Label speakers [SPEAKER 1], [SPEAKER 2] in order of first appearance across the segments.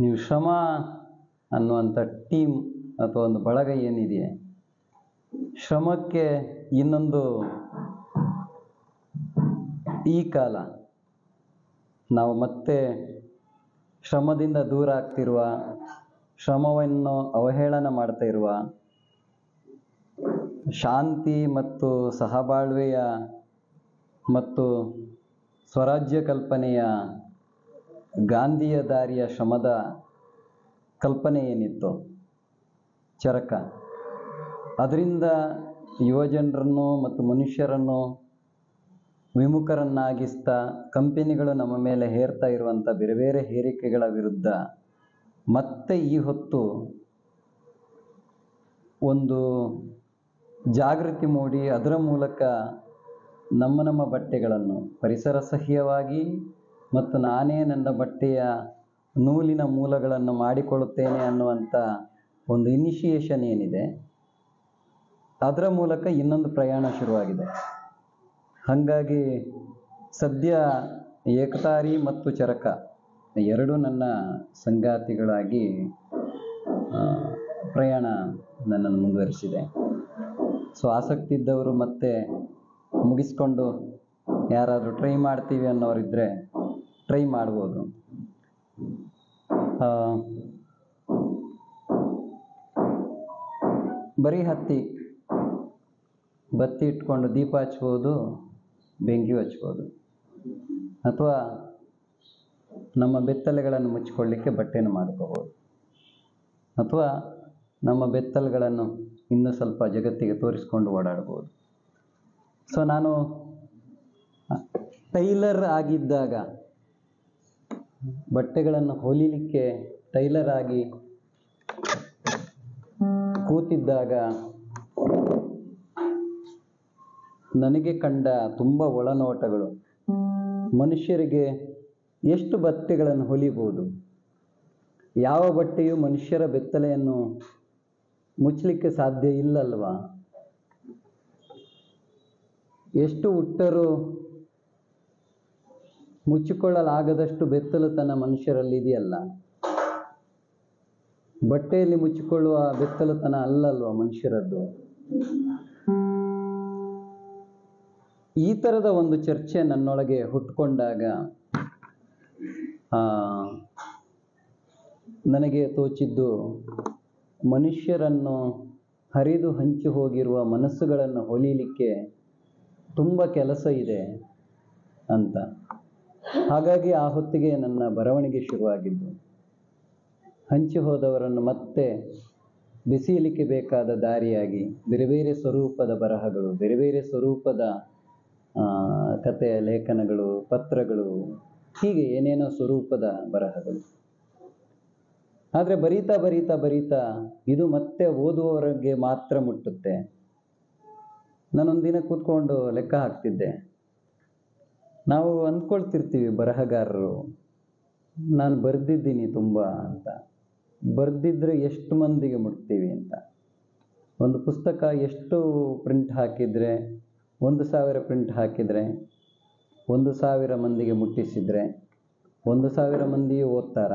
[SPEAKER 1] ನೀವು ಶ್ರಮ ಅನ್ನುವಂಥ ಟೀಮ್ ಅಥವಾ ಒಂದು ಬಳಗ ಏನಿದೆ, ಶ್ರಮಕ್ಕೆ ಇನ್ನೊಂದು ಈ ಕಾಲ ನಾವು ಮತ್ತೆ ಶ್ರಮದಿಂದ ದೂರ ಆಗ್ತಿರುವ, ಶ್ರಮವನ್ನು ಅವಹೇಳನ ಮಾಡ್ತಾ ಇರುವ, ಶಾಂತಿ ಮತ್ತು ಸಹಬಾಳ್ವೆಯ ಮತ್ತು ಸ್ವರಾಜ್ಯ ಕಲ್ಪನೆಯ ಗಾಂಧಿಯ ದಾರಿಯ ಶ್ರಮದ ಕಲ್ಪನೆ ಏನಿತ್ತು ಚರಕ, ಅದರಿಂದ ಯುವಜನರನ್ನು ಮತ್ತು ಮನುಷ್ಯರನ್ನು ವಿಮುಖರನ್ನಾಗಿಸ್ತಾ ಕಂಪೆನಿಗಳು ನಮ್ಮ ಮೇಲೆ ಹೇರ್ತಾ ಇರುವಂಥ ಬೇರೆ ಬೇರೆ ಹೇರಿಕೆಗಳ ವಿರುದ್ಧ ಮತ್ತೆ ಈ ಹೊತ್ತು ಒಂದು ಜಾಗೃತಿ ಮೂಡಿ ಅದರ ಮೂಲಕ ನಮ್ಮ ಬಟ್ಟೆಗಳನ್ನು ಪರಿಸರ ಸಹ್ಯವಾಗಿ ಮತ್ತು ನಾನೇ ನನ್ನ ಬಟ್ಟೆಯ ನೂಲಿನ ಮೂಲಗಳನ್ನು ಮಾಡಿಕೊಳ್ಳುತ್ತೇನೆ ಅನ್ನುವಂಥ ಒಂದು ಇನಿಷಿಯೇಷನ್ ಏನಿದೆ, ಅದರ ಮೂಲಕ ಇನ್ನೊಂದು ಪ್ರಯಾಣ ಶುರುವಾಗಿದೆ. ಹಾಗಾಗಿ ಸದ್ಯ ಏಕತಾರಿ ಮತ್ತು ಚರಕ ಎರಡೂ ನನ್ನ ಸಂಗಾತಿಗಳಾಗಿ ಪ್ರಯಾಣ ನನ್ನನ್ನು ಮುಂದುವರಿಸಿದೆ. ಸೊ ಆಸಕ್ತಿ ಇದ್ದವರು ಮತ್ತೆ ಮುಗಿಸ್ಕೊಂಡು ಯಾರಾದರೂ ಟ್ರೈ ಮಾಡ್ತೀವಿ ಅನ್ನೋರಿದ್ದರೆ ಟ್ರೈ ಮಾಡ್ಬೋದು. ಬರೀ ಬತ್ತಿ ಇಟ್ಕೊಂಡು ದೀಪ ಹಚ್ಬೋದು, ಬೆಂಕಿ ಹಚ್ಬೋದು, ಅಥವಾ ನಮ್ಮ ಬೆತ್ತಲೆಗಳನ್ನು ಮುಚ್ಚಿಕೊಳ್ಳಿಕ್ಕೆ ಬಟ್ಟೆಯನ್ನು ಮಾಡ್ಕೋಬೋದು, ಅಥವಾ ನಮ್ಮ ಬೆತ್ತಲೆಗಳನ್ನು ಇನ್ನೂ ಸ್ವಲ್ಪ ಜಗತ್ತಿಗೆ ತೋರಿಸ್ಕೊಂಡು ಓಡಾಡ್ಬೋದು. ಸೊ ನಾನು ಟೈಲರ್ ಆಗಿದ್ದಾಗ, ಬಟ್ಟೆಗಳನ್ನು ಹೊಲಿಲಿಕ್ಕೆ ಟೈಲರ್ ಆಗಿ ಕೂತಿದ್ದಾಗ ನನಗೆ ಕಂಡ ತುಂಬ ಒಳನೋಟಗಳು, ಮನುಷ್ಯರಿಗೆ ಎಷ್ಟು ಬಟ್ಟೆಗಳನ್ನು ಹೊಲಿಬೋದು, ಯಾವ ಬಟ್ಟೆಯು ಮನುಷ್ಯರ ಬೆತ್ತಲೆಯನ್ನು ಮುಚ್ಚಲಿಕ್ಕೆ ಸಾಧ್ಯ ಇಲ್ಲಲ್ವಾ, ಎಷ್ಟು ಉಟ್ಟರೂ ಮುಚ್ಚಿಕೊಳ್ಳಲಾಗದಷ್ಟು ಬೆತ್ತಲುತನ ಮನುಷ್ಯರಲ್ಲಿ ಇದೆಯಲ್ಲ, ಬಟ್ಟೆಯಲ್ಲಿ ಮುಚ್ಚಿಕೊಳ್ಳುವ ಬೆತ್ತಲುತನ ಅಲ್ಲಲ್ವ ಮನುಷ್ಯರದ್ದು. ಈ ಥರದ ಒಂದು ಚರ್ಚೆ ನನ್ನೊಳಗೆ ಹುಟ್ಟುಕೊಂಡಾಗ ನನಗೆ ತೋಚಿದ್ದು, ಮನುಷ್ಯರನ್ನು ಹರಿದು ಹಂಚಿ ಹೋಗಿರುವ ಮನಸ್ಸುಗಳನ್ನು ಹೊಲಿಲಿಕ್ಕೆ ತುಂಬ ಕೆಲಸ ಇದೆ ಅಂತ. ಹಾಗಾಗಿ ಆ ಹೊತ್ತಿಗೆ ನನ್ನ ಬರವಣಿಗೆ ಶುರುವಾಗಿದ್ದು, ಹಂಚಿ ಹೋದವರನ್ನು ಮತ್ತೆ ಬೆಸೆಯಲಿಕ್ಕೆ ಬೇಕಾದ ದಾರಿಯಾಗಿ ಬೇರೆ ಬೇರೆ ಸ್ವರೂಪದ ಬರಹಗಳು, ಬೇರೆ ಬೇರೆ ಸ್ವರೂಪದ ಕಥೆಯ ಲೇಖನಗಳು, ಪತ್ರಗಳು, ಹೀಗೆ ಏನೇನೋ ಸ್ವರೂಪದ ಬರಹಗಳು. ಆದರೆ ಬರೀತಾ ಬರೀತಾ ಬರೀತಾ ಇದು ಮತ್ತೆ ಓದುವವರಿಗೆ ಮಾತ್ರ ಮುಟ್ಟುತ್ತೆ. ನಾನೊಂದಿನ ಕೂತ್ಕೊಂಡು ಲೆಕ್ಕ ಹಾಕ್ತಿದ್ದೆ. ನಾವು ಅಂದ್ಕೊಳ್ತಿರ್ತೀವಿ ಬರಹಗಾರರು, ನಾನು ಬರೆದಿದ್ದೀನಿ ತುಂಬ ಅಂತ. ಬರೆದಿದ್ರೆ ಎಷ್ಟು ಮಂದಿಗೆ ಮುಟ್ತೀವಿ ಅಂತ. ಒಂದು ಪುಸ್ತಕ ಎಷ್ಟು ಪ್ರಿಂಟ್ ಹಾಕಿದರೆ, 1,000 ಪ್ರಿಂಟ್ ಹಾಕಿದರೆ 1,000 ಮಂದಿಗೆ ಮುಟ್ಟಿಸಿದರೆ 1,000 ಮಂದಿಯೇ ಓದ್ತಾರ?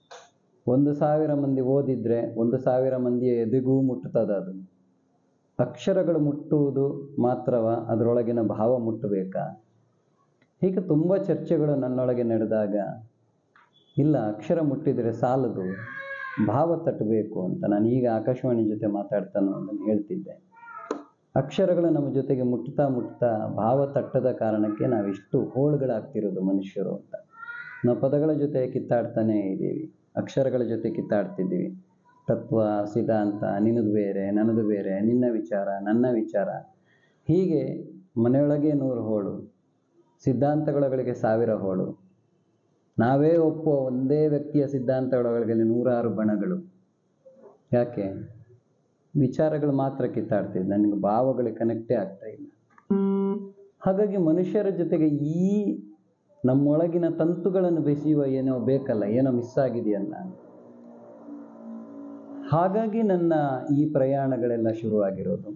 [SPEAKER 1] 1,000 ಮಂದಿ ಓದಿದರೆ 1,000 ಮಂದಿಯ ಎದೆಗೂ ಮುಟ್ಟುತ್ತದೆ. ಅದು ಅಕ್ಷರಗಳು ಮುಟ್ಟುವುದು ಮಾತ್ರವ, ಅದರೊಳಗಿನ ಭಾವ ಮುಟ್ಟಬೇಕಾ? ಹೀಗೆ ತುಂಬ ಚರ್ಚೆಗಳು ನನ್ನೊಳಗೆ ನಡೆದಾಗ, ಇಲ್ಲ ಅಕ್ಷರ ಮುಟ್ಟಿದರೆ ಸಾಲದು, ಭಾವ ತಟ್ಟಬೇಕು ಅಂತ ನಾನು ಈಗ ಆಕಾಶವಾಣಿ ಜೊತೆ ಮಾತಾಡ್ತಾನೋ ಅದನ್ನು ಹೇಳ್ತಿದ್ದೆ. ಅಕ್ಷರಗಳು ನಮ್ಮ ಜೊತೆಗೆ ಮುಟ್ತಾ ಭಾವ ತಟ್ಟದ ಕಾರಣಕ್ಕೆ ನಾವಿಷ್ಟು ಹೋಳುಗಳಾಗ್ತಿರೋದು ಮನುಷ್ಯರು ಅಂತ. ನಾವು ಪದಗಳ ಜೊತೆ ಕಿತ್ತಾಡ್ತಾನೇ ಇದ್ದೀವಿ, ಅಕ್ಷರಗಳ ಜೊತೆ ಕಿತ್ತಾಡ್ತಿದ್ದೀವಿ. ತತ್ವ, ಸಿದ್ಧಾಂತ, ನಿನ್ನದು ಬೇರೆ ನನ್ನದು ಬೇರೆ, ನಿನ್ನ ವಿಚಾರ ನನ್ನ ವಿಚಾರ, ಹೀಗೆ ಮನೆಯೊಳಗೆ 100 ಹೋಳು, ಸಿದ್ಧಾಂತಗಳೊಳಗೆ 1000 ಹೋಳು. ನಾವೇ ಒಪ್ಪುವ ಒಂದೇ ವ್ಯಕ್ತಿಯ ಸಿದ್ಧಾಂತಗಳೊಳಗೆ 100 ಬಣಗಳು. ಯಾಕೆ? ವಿಚಾರಗಳು ಮಾತ್ರ ಕಿತ್ತಾಡ್ತಿದ್ದೆ, ನನಗೆ ಭಾವಗಳಿಗೆ ಕನೆಕ್ಟೇ ಆಗ್ತಾ ಇಲ್ಲ. ಹಾಗಾಗಿ ಮನುಷ್ಯರ ಜೊತೆಗೆ ಈ ನಮ್ಮೊಳಗಿನ ತಂತುಗಳನ್ನು ಬೆಸೆಯುವ ಏನೋ ಬೇಕಲ್ಲ, ಏನೋ ಮಿಸ್ ಆಗಿದೆಯಲ್ಲ. ಹಾಗಾಗಿ ನನ್ನ ಈ ಪ್ರಯಾಣಗಳೆಲ್ಲ ಶುರುವಾಗಿರೋದು.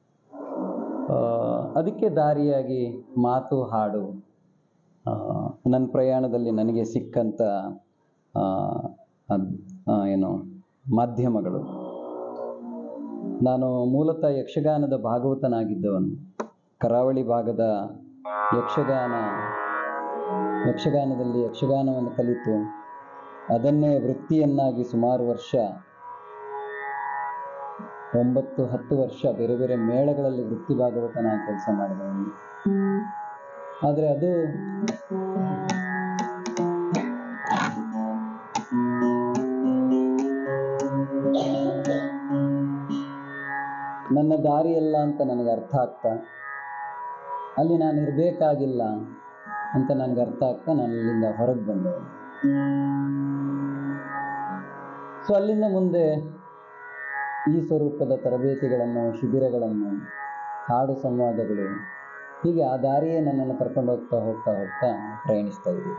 [SPEAKER 1] ಅದಕ್ಕೆ ದಾರಿಯಾಗಿ ಮಾತು, ಹಾಡು, ನನ್ನ ಪ್ರಯಾಣದಲ್ಲಿ ನನಗೆ ಸಿಕ್ಕಂಥ ಏನು ಮಾಧ್ಯಮಗಳು. ನಾನು ಮೂಲತಃ ಯಕ್ಷಗಾನದ ಭಾಗವತನಾಗಿದ್ದವನು. ಕರಾವಳಿ ಭಾಗದ ಯಕ್ಷಗಾನದಲ್ಲಿ ಯಕ್ಷಗಾನವನ್ನು ಕಲಿತು ಅದನ್ನೇ ವೃತ್ತಿಯನ್ನಾಗಿ ಸುಮಾರು ವರ್ಷ 9-10 ವರ್ಷ ಬೇರೆ ಬೇರೆ ಮೇಳಗಳಲ್ಲಿ ವೃತ್ತಿ ಭಾಗವತನಾಗಿ ಕೆಲಸ ಮಾಡಿದವನು. ಆದರೆ ಅದು ನನ್ನ ದಾರಿಯಲ್ಲ ಅಂತ ನನಗೆ ಅರ್ಥ ಆಗ್ತಾ, ಅಲ್ಲಿ ನಾನು ಇರಬೇಕಾಗಿಲ್ಲ ಅಂತ ನನಗೆ ಅರ್ಥ ಆಗ್ತಾ ನಾನು ಇಲ್ಲಿಂದ ಹೊರಗೆ ಬಂದವನು. ಸೊ ಅಲ್ಲಿಂದ ಮುಂದೆ ಈ ಸ್ವರೂಪದ ತರಬೇತಿಗಳನ್ನು, ಶಿಬಿರಗಳನ್ನು, ಹಾಡು ಸಂವಾದಗಳು, ಹೀಗೆ ಆ ದಾರಿಯೇ ನನ್ನನ್ನು ಕರ್ಕೊಂಡು ಹೋಗ್ತಾ ಪ್ರಯಾಣಿಸ್ತಾ ಇದ್ದೀವಿ.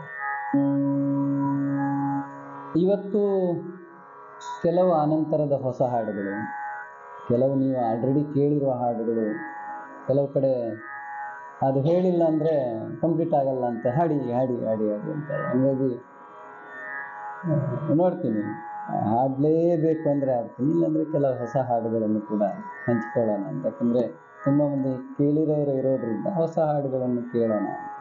[SPEAKER 1] ಇವತ್ತು ಕೆಲವು ಆನಂತರದ ಹೊಸ ಹಾಡುಗಳು, ಕೆಲವು ನೀವು ಆಲ್ರೆಡಿ ಕೇಳಿರುವ ಹಾಡುಗಳು, ಕೆಲವು ಕಡೆ ಅದು ಹೇಳಿಲ್ಲ ಅಂದರೆ ಕಂಪ್ಲೀಟ್ ಆಗಲ್ಲ ಅಂತ ಹಾಡಿ ಅಂತ. ಹಂಗಾಗಿ ನೋಡ್ತೀನಿ, ಹಾಡಲೇಬೇಕು ಅಂದರೆ ಹಾಡ್ತೀನಿ, ಇಲ್ಲಾಂದರೆ ಕೆಲವು ಹೊಸ ಹಾಡುಗಳನ್ನು ಕೂಡ ಹಂಚ್ಕೊಳ್ಳೋಣ ಅಂತ. ಯಾಕಂದರೆ ತುಂಬ ಮಂದಿ ಕೇಳಿರೋರು ಇರೋದ್ರಿಂದ ಹೊಸ ಹಾಡುಗಳನ್ನು ಕೇಳೋಣ.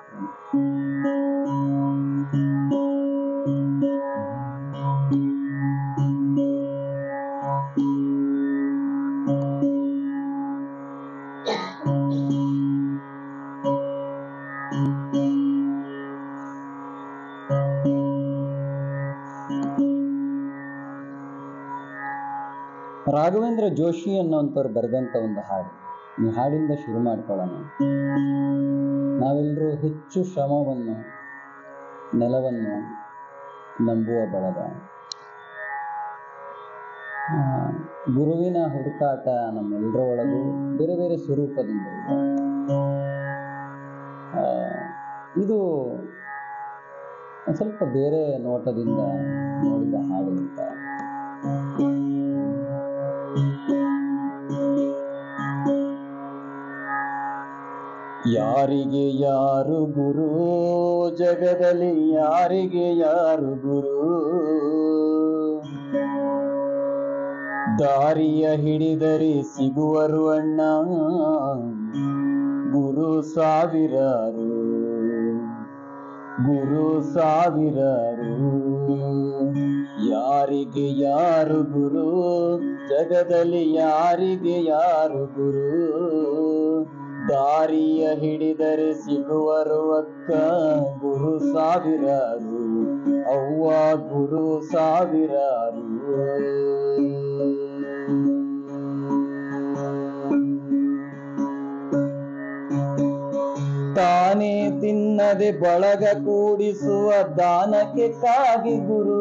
[SPEAKER 1] ರಾಘವೇಂದ್ರ ಜೋಶಿ ಅನ್ನೋಂಥವ್ರು ಬರೆದಂಥ ಒಂದು ಹಾಡು, ಈ ಹಾಡಿಂದ ಶುರು ಮಾಡ್ಕೊಳ್ಳೋಣ. ನಾವೆಲ್ಲರೂ ಹೆಚ್ಚು ಶ್ರಮವನ್ನು, ನೆಲವನ್ನು ನಂಬುವ ಬಳಗ. ಗುರುವಿನ ಹುಡುಕಾಟ ನಮ್ಮೆಲ್ಲರ ಒಳಗೂ ಬೇರೆ ಬೇರೆ ಸ್ವರೂಪದಿಂದ ಇದೆ. ಇದು ಸ್ವಲ್ಪ ಬೇರೆ ನೋಟದಿಂದ ನೋಡಿದ ಹಾಡು ಅಂತ. ಯಾರಿಗೆ ಯಾರು ಗುರು ಜಗದಲ್ಲಿ, ಯಾರಿಗೆ ಯಾರು ಗುರು? ದಾರಿಯ ಹಿಡಿದರೆ ಸಿಗುವರು ಅಣ್ಣ ಗುರು ಸಾವಿರಾರು, ಗುರು ಸಾವಿರಾರು. ಯಾರಿಗೆ ಯಾರು ಗುರು ಜಗದಲ್ಲಿ, ಯಾರಿಗೆ ಯಾರು ಗುರು? ದಾರಿಯ ಹಿಡಿದರೆ ಸಿಗುವರು ಅಕ್ಕ ಗುರು ಸಾವಿರಾರು, ಅವ್ವ ಗುರು ಸಾವಿರಾರು. ತಾನೇ ತಿನ್ನದೆ ಬಳಗ ಕೂಡಿಸುವ ದಾನಕ್ಕೆ ಕಾಗಿ ಗುರು,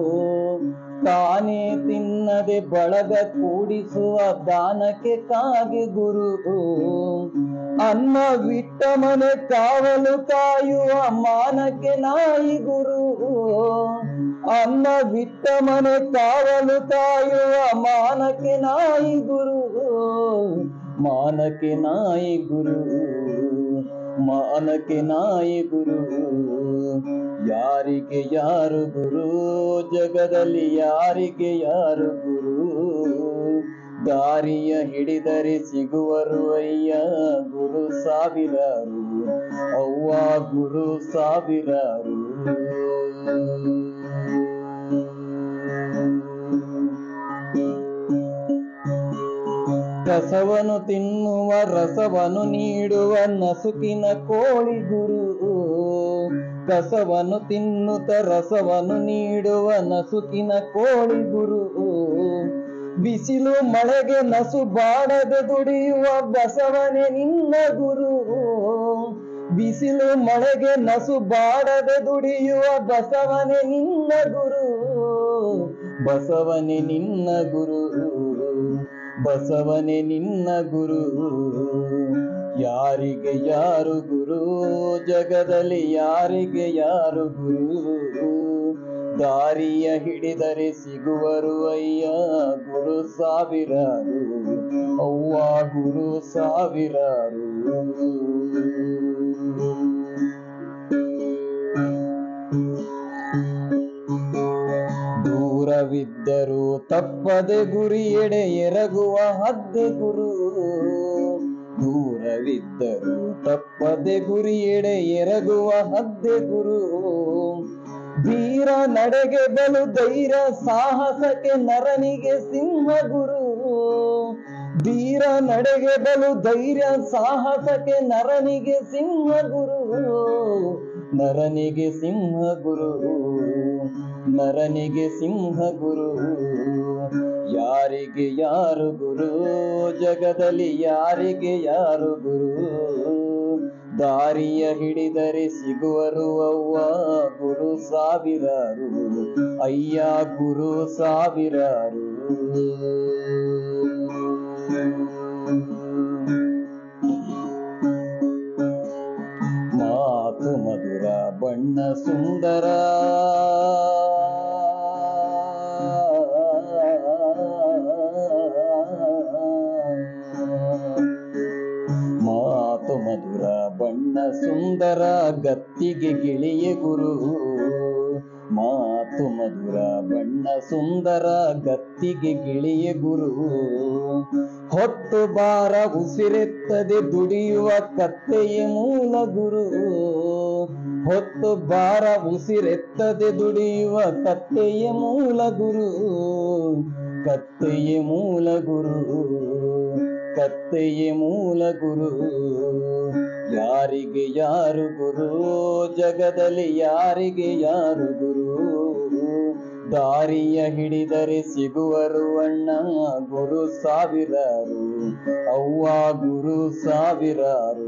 [SPEAKER 1] ತಾನೇ ತಿನ್ನದೆ ಬಳಗ ಕೂಡಿಸುವ ದಾನಕ್ಕೆ ಕಾಗಿ ಗುರು. ಅನ್ನ ಬಿಟ್ಟ ಮನೆ ಕಾವಲು ಕಾಯುವ ಮಾನಕ್ಕೆ ನಾಯಿ ಗುರು, ಅನ್ನ ಬಿಟ್ಟ ಮನೆ ಕಾವಲು ಕಾಯುವ ಮಾನಕ್ಕೆ ನಾಯಿ ಗುರು, ಮಾನಕ್ಕೆ ನಾಯಿ ಗುರು, ಮಾನಕ್ಕೆ ನಾಯಿ ಗುರು. ಯಾರಿಗೆ ಯಾರು ಗುರು ಜಗದಲ್ಲಿ, ಯಾರಿಗೆ ಯಾರು ಗುರು? ದಾರಿಯ ಹಿಡಿದರೆ ಸಿಗುವರು ಅಯ್ಯ ಗುರು ಸಾವಿರಾರು, ಅವ್ವ ಗುರು ಸಾವಿರಾರು. ಕಸವನು ತಿನ್ನುವ ರಸವನು ನೀಡುವ ನಸುಕಿನ ಕೋಳಿ ಗುರು, ಕಸವನು ತಿನ್ನುತ್ತ ರಸವನು ನೀಡುವ ನಸುಕಿನ ಕೋಳಿ ಗುರು. ಬಿಸಿಲು ಮಳೆಗೆ ನಸು ಬಾಡದೆ ದುಡಿಯುವ ಬಸವನೇ ನಿನ್ನ ಗುರು, ಬಿಸಿಲು ಮಳೆಗೆ ನಸು ಬಾಡದೆ ದುಡಿಯುವ ಬಸವನೇ ನಿನ್ನ ಗುರು, ಬಸವನೇ ನಿನ್ನ ಗುರು, ಬಸವನೇ ನಿನ್ನ ಗುರು. ಯಾರಿಗೆ ಯಾರು ಗುರು ಜಗದಲ್ಲಿ, ಯಾರಿಗೆ ಯಾರು ಗುರು? ದಾರಿಯ ಹಿಡಿದರೆ ಸಿಗುವರು ಅಯ್ಯ ಗುರು ಸಾವಿರಾರು, ಅವ್ವ ಗುರು ಸಾವಿರಾರು. ದೂರ ದೂರವಿದ್ದರೂ ತಪ್ಪದೆ ಗುರಿಯೆಡೆ ಎರಗುವ ಹದ್ದೆ ಗುರು. ದೂರವಿದ್ದರೂ ತಪ್ಪದೆ ಗುರಿಯೆಡೆ ಎರಗುವ ಹದ್ದೆ ಗುರು. ಧೀರ ನಡೆಗೆ ಬಲು ಧೈರ್ಯ ಸಾಹಸಕ್ಕೆ ನರನಿಗೆ ಸಿಂಹ ಗುರು. ಧೀರ ನಡೆಗೆ ಬಲು ಧೈರ್ಯ ಸಾಹಸಕ್ಕೆ ನರನಿಗೆ ಸಿಂಹ ಗುರು. ನರನಿಗೆ ಸಿಂಹ ಗುರು. ನರನಿಗೆ ಸಿಂಹ ಗುರು. ಯಾರಿಗೆ ಯಾರು ಗುರು, ಜಗದಲ್ಲಿ ಯಾರಿಗೆ ಯಾರು ಗುರು. ದಾರಿಯ ಹಿಡಿದರೆ ಸಿಗುವರು ಅವ್ವ ಗುರು ಸಾವಿರಾರು. ಅಯ್ಯ ಗುರು ಸಾವಿರಾರು. ಮಾತು ಮಧುರ ಬಣ್ಣ ಸುಂದರ. ಮಾತು ಮಧುರ ಬಣ್ಣ ಸುಂದರ ಗತ್ತಿಗೆ ಗಿಳಿಯ ಗುರು. ಮಾತು ಮಧುರ ಬಣ್ಣ ಸುಂದರ ಗತ್ತಿಗೆ ಗಿಳಿಯ ಗುರು. ಹೊತ್ತು ಬಾರ ಉಸಿರೆತ್ತದೆ ದುಡಿಯುವ ಕತ್ತೆಯ ಮೂಲ ಗುರು. ಹೊತ್ತು ಬಾರ ಉಸಿರೆತ್ತದೆ ದುಡಿಯುವ ಕತ್ತೆಯ ಮೂಲ ಗುರು. ಕತ್ತೆಯ ಮೂಲ ಗುರು. ಕತ್ತೆಯ ಮೂಲ ಗುರು. ಯಾರಿಗೆ ಯಾರು ಗುರು, ಜಗದಲ್ಲಿ ಯಾರಿಗೆ ಯಾರು ಗುರು. ದಾರಿಯ ಹಿಡಿದರೆ ಸಿಗುವರು ಅಣ್ಣ ಗುರು ಸಾವಿರಾರು. ಅವ್ವ ಗುರು ಸಾವಿರಾರು.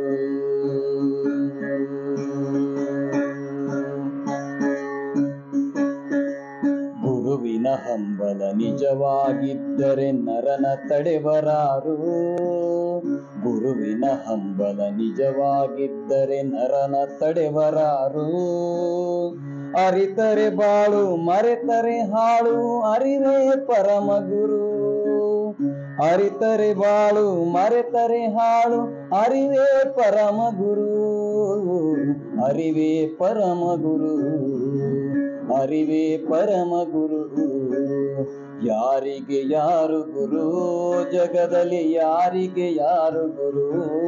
[SPEAKER 1] ಗುರುವಿನ ಹಂಬಲ ನಿಜವಾಗಿದ್ದರೆ ನರನ ತಡೆವರಾರು. ಗುರುವಿನ ಹಂಬಲ ನಿಜವಾಗಿದ್ದರೆ ನರನ ತಡೆವರಾರು. ಅರಿತರೆ ಬಾಳು ಮರೆತರೆ ಹಾಳು ಅರಿವೇ ಪರಮ ಗುರು. ಅರಿತರೆ ಬಾಳು ಮರೆತರೆ ಹಾಳು ಅರಿವೇ ಪರಮ ಗುರು. ಅರಿವೇ ಪರಮ ಗುರು. ಅರಿವೇ ಪರಮ ಗುರು. ಯಾರಿಗೆ ಯಾರು ಗುರು, ಜಗದಲ್ಲಿ ಯಾರಿಗೆ ಯಾರು ಗುರು.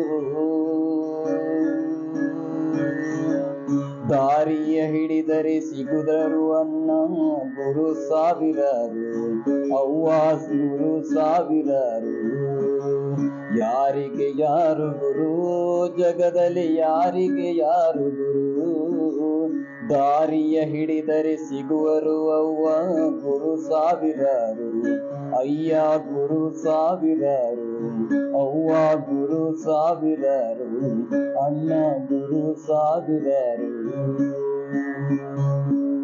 [SPEAKER 1] ದಾರಿಯ ಹಿಡಿದರೆ ಸಿಗುದರು ಅನ್ನ ಗುರು ಸಾವಿರಾರು. ಅವ್ವ ಗುರು ಸಾವಿರಾರು. ಯಾರಿಗೆ ಯಾರು ಗುರು, ಜಗದಲ್ಲಿ ಯಾರಿಗೆ ಯಾರು ಗುರು. ದಾರಿಯ ಹಿಡಿದರೆ ಸಿಗುವರು ಅವ್ವ ಗುರು ಸಾವಿರಾರು. ಅಯ್ಯ ಗುರು ಸಾವಿರಾರು. ಅವ್ವ ಗುರು ಸಾವಿರಾರು. ಅಣ್ಣ ಗುರು ಸಾವಿರಾರು.